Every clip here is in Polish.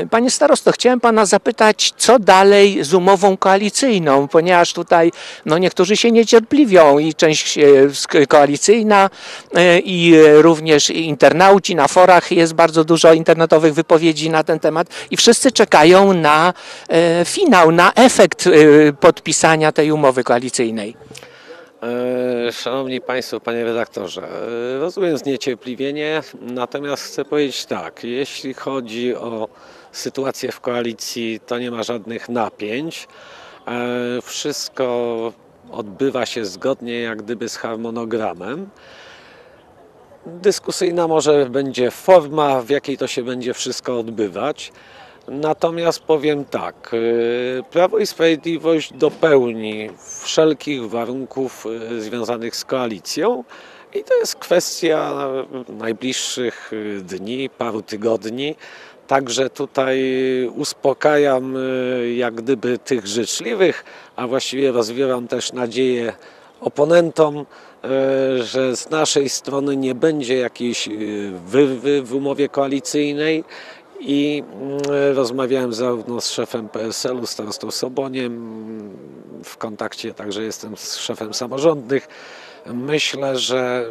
Panie starosto, chciałem pana zapytać, co dalej z umową koalicyjną, ponieważ tutaj niektórzy się niecierpliwią i część koalicyjna i również internauci na forach, jest bardzo dużo internetowych wypowiedzi na ten temat i wszyscy czekają na finał, na efekt podpisania tej umowy koalicyjnej. Szanowni Państwo, Panie redaktorze, rozumiem zniecierpliwienie, natomiast chcę powiedzieć tak, jeśli chodzi o sytuację w koalicji, to nie ma żadnych napięć. Wszystko odbywa się zgodnie jak gdyby z harmonogramem. Dyskusyjna może będzie forma, w jakiej to się będzie wszystko odbywać. Natomiast powiem tak, Prawo i Sprawiedliwość dopełni wszelkich warunków związanych z koalicją i to jest kwestia najbliższych dni, paru tygodni. Także tutaj uspokajam jak gdyby tych życzliwych, a właściwie rozwiewam też nadzieję oponentom, że z naszej strony nie będzie jakiejś wyrwy w umowie koalicyjnej. I rozmawiałem zarówno z szefem PSL-u, starostą Soboniem, w kontakcie także jestem z szefem samorządnych. Myślę, że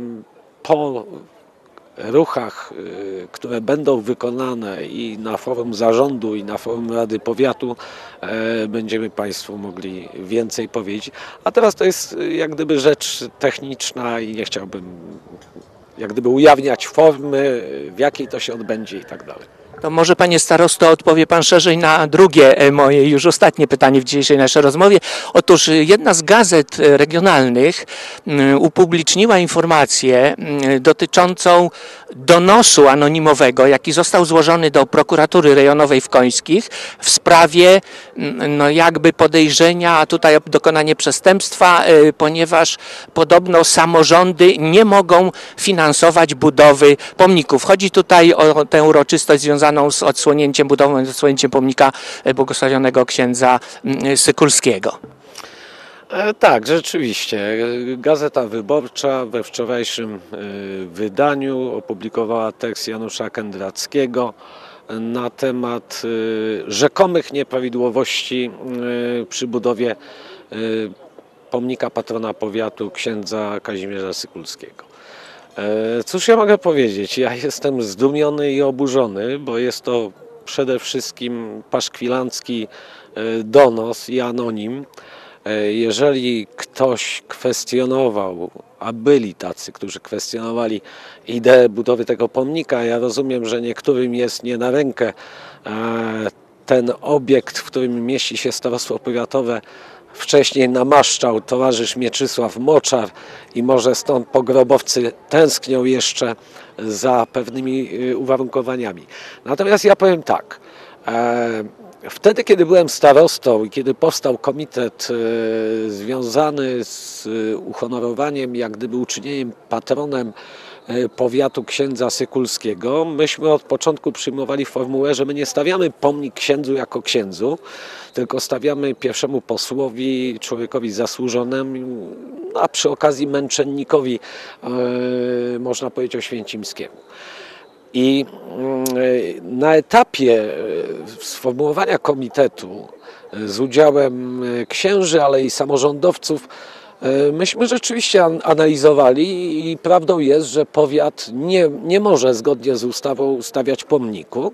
po ruchach, które będą wykonane i na forum zarządu, i na forum Rady Powiatu, będziemy Państwu mogli więcej powiedzieć. A teraz to jest jak gdyby rzecz techniczna i nie chciałbym jak gdyby ujawniać formy, w jakiej to się odbędzie i tak dalej. To może panie starosto odpowie pan szerzej na drugie moje już ostatnie pytanie w dzisiejszej naszej rozmowie. Otóż jedna z gazet regionalnych upubliczniła informację dotyczącą donosu anonimowego, jaki został złożony do prokuratury rejonowej w Końskich w sprawie jakby podejrzenia, a tutaj o dokonanie przestępstwa, ponieważ podobno samorządy nie mogą finansować budowy pomników. Chodzi tutaj o tę uroczystość związaną z odsłonięciem, budową i odsłonięciem pomnika błogosławionego księdza Sykulskiego. Tak, rzeczywiście. Gazeta Wyborcza we wczorajszym wydaniu opublikowała tekst Janusza Kędrackiego na temat rzekomych nieprawidłowości przy budowie pomnika patrona powiatu księdza Kazimierza Sykulskiego. Cóż ja mogę powiedzieć? Ja jestem zdumiony i oburzony, bo jest to przede wszystkim paszkwilancki donos i anonim. Jeżeli ktoś kwestionował, a byli tacy, którzy kwestionowali ideę budowy tego pomnika, ja rozumiem, że niektórym jest nie na rękę ten obiekt, w którym mieści się starostwo powiatowe, wcześniej namaszczał towarzysz Mieczysław Moczar i może stąd pogrobowcy tęsknią jeszcze za pewnymi uwarunkowaniami. Natomiast ja powiem tak, wtedy kiedy byłem starostą i kiedy powstał komitet związany z uhonorowaniem, jak gdyby uczynieniem patronem powiatu księdza Sykulskiego, myśmy od początku przyjmowali formułę, że my nie stawiamy pomnik księdzu jako księdzu, tylko stawiamy pierwszemu posłowi, człowiekowi zasłużonemu, a przy okazji męczennikowi, można powiedzieć, oświęcimskiemu. I na etapie sformułowania komitetu z udziałem księży, ale i samorządowców, myśmy rzeczywiście analizowali i prawdą jest, że powiat nie może zgodnie z ustawą stawiać pomniku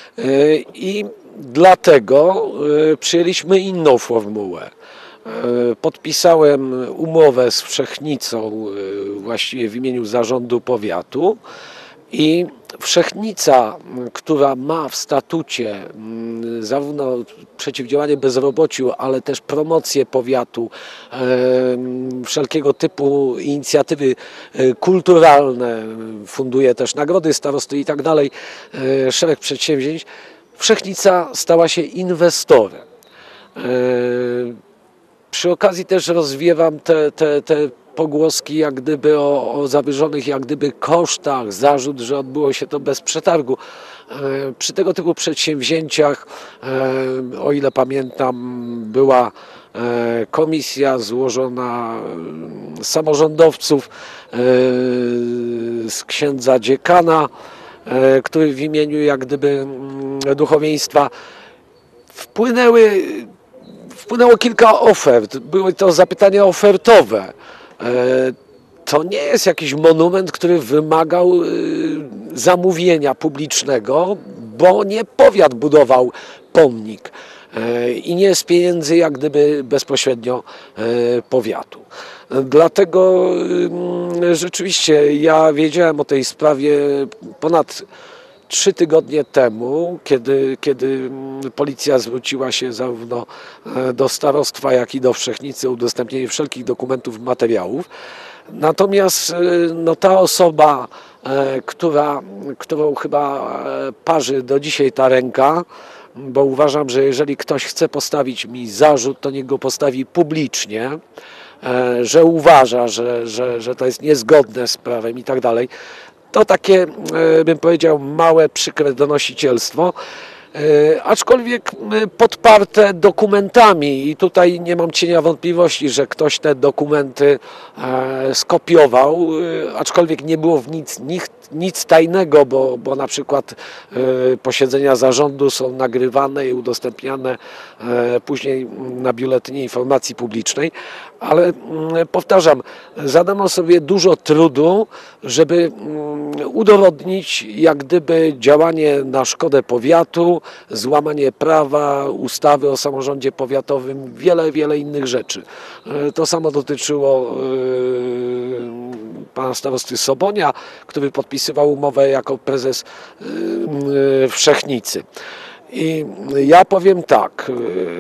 i dlatego przyjęliśmy inną formułę. Podpisałem umowę z Wszechnicą właściwie w imieniu zarządu powiatu i Wszechnica, która ma w statucie zarówno przeciwdziałanie bezrobociu, ale też promocję powiatu, wszelkiego typu inicjatywy kulturalne, funduje też nagrody starosty i tak dalej, szereg przedsięwzięć, Wszechnica stała się inwestorem. Przy okazji też rozwiewam te pogłoski jak gdyby o zawyżonych jak gdyby kosztach, zarzut, że odbyło się to bez przetargu. Przy tego typu przedsięwzięciach, o ile pamiętam, była komisja złożona z samorządowców, z księdza dziekana, który w imieniu jak gdyby duchowieństwa. Wpłynęło kilka ofert, były to zapytania ofertowe. To nie jest jakiś monument, który wymagał zamówienia publicznego, bo nie powiat budował pomnik i nie z pieniędzy jak gdyby bezpośrednio powiatu. Dlatego rzeczywiście ja wiedziałem o tej sprawie ponad 3 tygodnie temu, kiedy policja zwróciła się zarówno do starostwa, jak i do Wszechnicy o udostępnienie wszelkich dokumentów, materiałów. Natomiast no, ta osoba, którą chyba parzy do dzisiaj ta ręka, bo uważam, że jeżeli ktoś chce postawić mi zarzut, to niech go postawi publicznie, że uważa, że to jest niezgodne z prawem i tak dalej. To takie, bym powiedział, małe, przykre donosicielstwo, aczkolwiek podparte dokumentami i tutaj nie mam cienia wątpliwości, że ktoś te dokumenty skopiował, aczkolwiek nie było w nic tajnego, bo na przykład posiedzenia zarządu są nagrywane i udostępniane później na biuletynie informacji publicznej, ale powtarzam, zadano sobie dużo trudu, żeby udowodnić jak gdyby działanie na szkodę powiatu, złamanie prawa, ustawy o samorządzie powiatowym, wiele innych rzeczy. To samo dotyczyło pana starosty Sobonia, który podpisywał umowę jako prezes Wszechnicy. I ja powiem tak,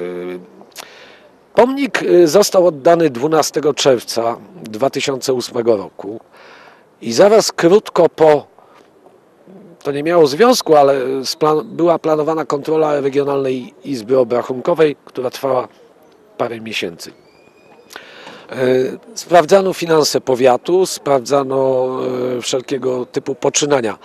pomnik został oddany 12 czerwca 2008 roku i zaraz krótko po, to nie miało związku, ale była planowana kontrola Regionalnej Izby Obrachunkowej, która trwała parę miesięcy. Sprawdzano finanse powiatu, sprawdzano wszelkiego typu poczynania.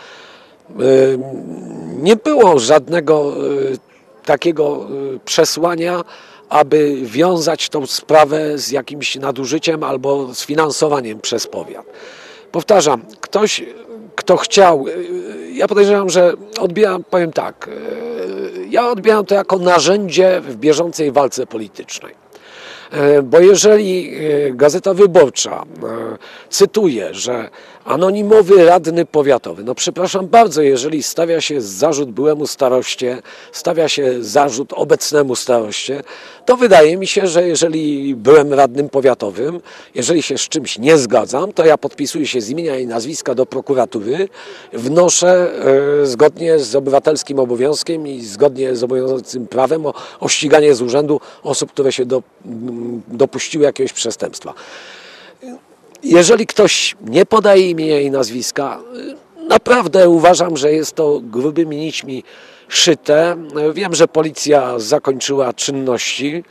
Nie było żadnego takiego przesłania, aby wiązać tą sprawę z jakimś nadużyciem albo z finansowaniem przez powiat. Powtarzam, ktoś, kto chciał, ja podejrzewam, że powiem tak, ja odbieram to jako narzędzie w bieżącej walce politycznej. Bo jeżeli Gazeta Wyborcza cytuje, że anonimowy radny powiatowy, no przepraszam bardzo, jeżeli stawia się zarzut byłemu staroście, stawia się zarzut obecnemu staroście, to wydaje mi się, że jeżeli byłem radnym powiatowym, jeżeli się z czymś nie zgadzam, to ja podpisuję się z imienia i nazwiska do prokuratury, wnoszę zgodnie z obywatelskim obowiązkiem i zgodnie z obowiązującym prawem o ściganie z urzędu osób, które się dopuściły jakiegoś przestępstwa. Jeżeli ktoś nie podaje imienia i nazwiska, naprawdę uważam, że jest to grubymi nićmi szyte. Wiem, że policja zakończyła czynności.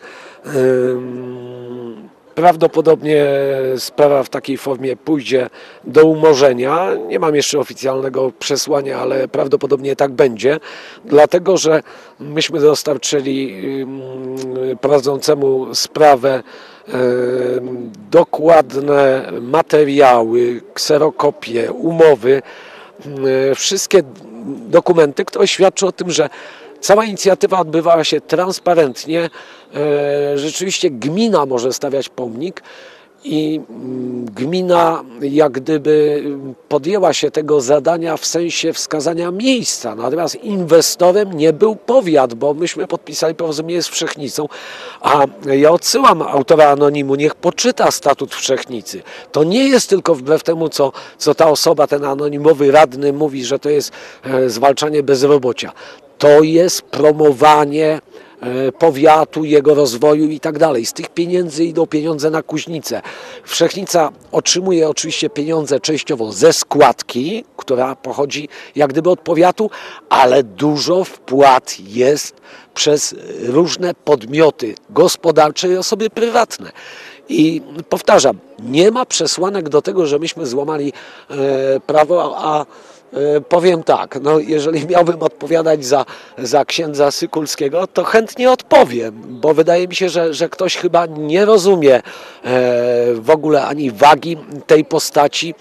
Prawdopodobnie sprawa w takiej formie pójdzie do umorzenia. Nie mam jeszcze oficjalnego przesłania, ale prawdopodobnie tak będzie, dlatego że myśmy dostarczyli prowadzącemu sprawę dokładne materiały, kserokopie, umowy, wszystkie dokumenty, które świadczą o tym, że cała inicjatywa odbywała się transparentnie. Rzeczywiście gmina może stawiać pomnik i gmina jak gdyby podjęła się tego zadania w sensie wskazania miejsca. Natomiast inwestorem nie był powiat, bo myśmy podpisali porozumienie z Wszechnicą, a ja odsyłam autora anonimu, niech poczyta statut Wszechnicy. To nie jest tylko wbrew temu, co ta osoba, ten anonimowy radny mówi, że to jest zwalczanie bezrobocia. To jest promowanie powiatu, jego rozwoju i tak dalej. Z tych pieniędzy idą pieniądze na Kuźnicę. Wszechnica otrzymuje oczywiście pieniądze częściowo ze składki, która pochodzi jak gdyby od powiatu, ale dużo wpłat jest przez różne podmioty gospodarcze i osoby prywatne. I powtarzam, nie ma przesłanek do tego, że myśmy złamali prawo, a powiem tak, no jeżeli miałbym odpowiadać za księdza Sykulskiego, to chętnie odpowiem, bo wydaje mi się, że ktoś chyba nie rozumie w ogóle ani wagi tej postaci.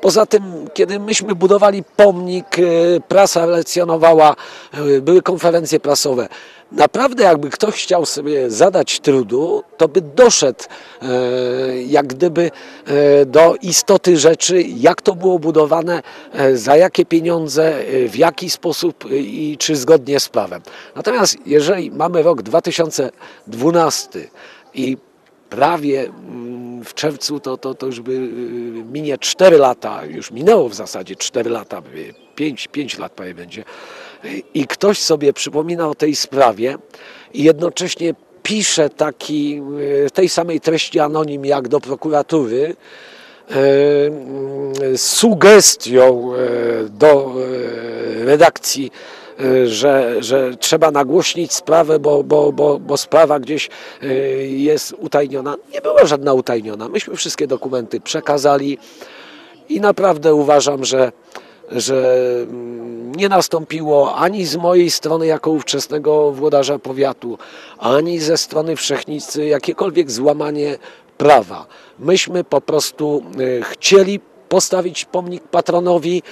Poza tym, kiedy myśmy budowali pomnik, prasa relacjonowała, były konferencje prasowe. Naprawdę jakby ktoś chciał sobie zadać trudu, to by doszedł jak gdyby do istoty rzeczy, jak to było budowane, za jakie pieniądze, w jaki sposób i czy zgodnie z prawem. Natomiast jeżeli mamy rok 2012 i prawie w czerwcu to już by minie 4 lata, już minęło w zasadzie 4 lata, 5 lat prawie będzie, i ktoś sobie przypomina o tej sprawie i jednocześnie pisze taki, tej samej treści anonim jak do prokuratury, z sugestią do redakcji, że trzeba nagłośnić sprawę, bo sprawa gdzieś jest utajniona. Nie była żadna utajniona. Myśmy wszystkie dokumenty przekazali i naprawdę uważam, że nie nastąpiło ani z mojej strony jako ówczesnego włodarza powiatu, ani ze strony Wszechnicy jakiekolwiek złamanie prawa. Myśmy po prostu chcieli postawić pomnik patronowi.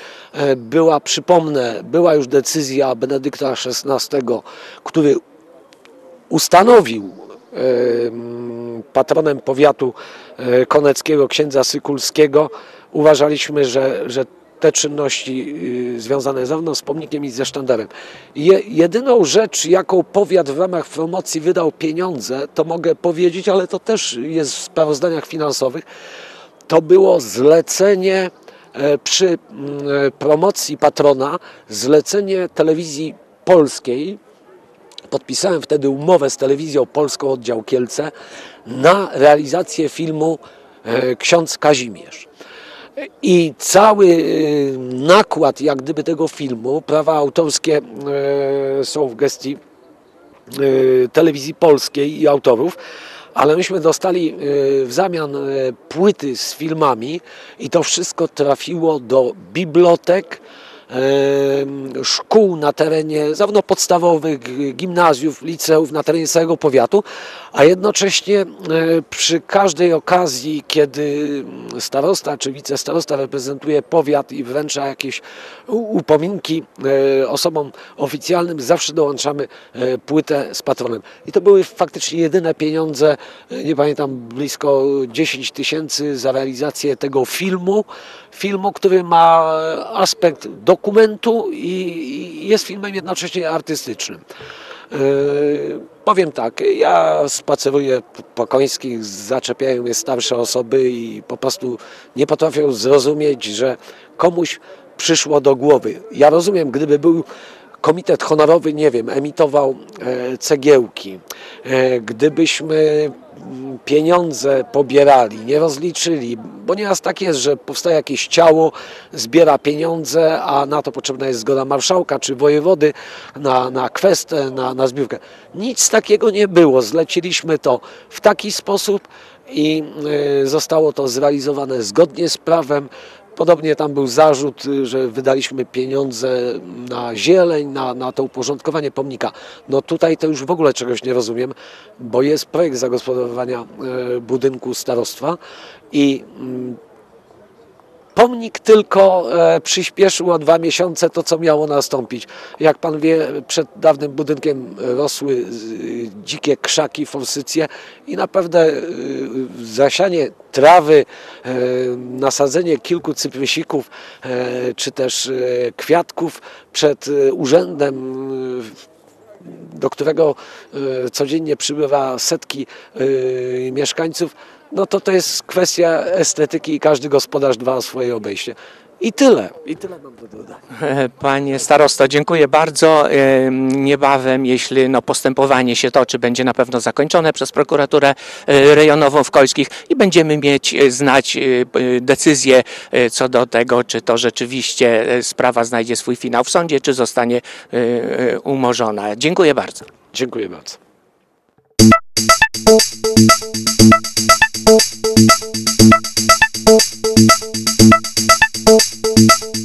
Była już decyzja Benedykta XVI, który ustanowił patronem powiatu koneckiego księdza Sykulskiego. Uważaliśmy, że te czynności związane zarówno z pomnikiem i ze sztandarem. Jedyną rzecz, jaką powiat w ramach promocji wydał pieniądze, to mogę powiedzieć, ale to też jest w sprawozdaniach finansowych, to było zlecenie przy promocji patrona, zlecenie telewizji polskiej. Podpisałem wtedy umowę z telewizją polską oddział Kielce na realizację filmu Ksiądz Kazimierz. I cały nakład jak gdyby tego filmu, prawa autorskie są w gestii telewizji polskiej i autorów, ale myśmy dostali w zamian płyty z filmami i to wszystko trafiło do bibliotek, szkół na terenie zarówno podstawowych, gimnazjów, liceów na terenie całego powiatu, a jednocześnie przy każdej okazji, kiedy starosta czy wicestarosta reprezentuje powiat i wręcza jakieś upominki osobom oficjalnym, zawsze dołączamy płytę z patronem. I to były faktycznie jedyne pieniądze, nie pamiętam, blisko 10 000 za realizację tego filmu, który ma aspekt dokumentu i jest filmem jednocześnie artystycznym. Powiem tak, ja spaceruję po Końskich, zaczepiają mnie starsze osoby i po prostu nie potrafią zrozumieć, że komuś przyszło do głowy. Ja rozumiem, gdyby był komitet honorowy, nie wiem, emitował cegiełki, gdybyśmy pieniądze pobierali, nie rozliczyli, bo nieraz tak jest, że powstaje jakieś ciało, zbiera pieniądze, a na to potrzebna jest zgoda marszałka czy wojewody na kwestę, na zbiórkę. Nic takiego nie było. Zleciliśmy to w taki sposób i zostało to zrealizowane zgodnie z prawem. Podobnie tam był zarzut, że wydaliśmy pieniądze na zieleń, na to uporządkowanie pomnika. No tutaj to już w ogóle czegoś nie rozumiem, bo jest projekt zagospodarowania budynku starostwa i pomnik tylko przyspieszył o 2 miesiące to, co miało nastąpić. Jak pan wie, przed dawnym budynkiem rosły dzikie krzaki, forsycje i naprawdę zasianie trawy, nasadzenie kilku cyprysików czy też kwiatków przed urzędem, do którego codziennie przybywa setki mieszkańców, no to jest kwestia estetyki i każdy gospodarz dba o swoje obejście. I tyle mam do dodania. Panie starosto, dziękuję bardzo. Niebawem, jeśli postępowanie się toczy, będzie na pewno zakończone przez prokuraturę rejonową w Końskich i będziemy znać decyzję co do tego, czy to rzeczywiście sprawa znajdzie swój finał w sądzie, czy zostanie umorzona. Dziękuję bardzo. Dziękuję bardzo. Thank you.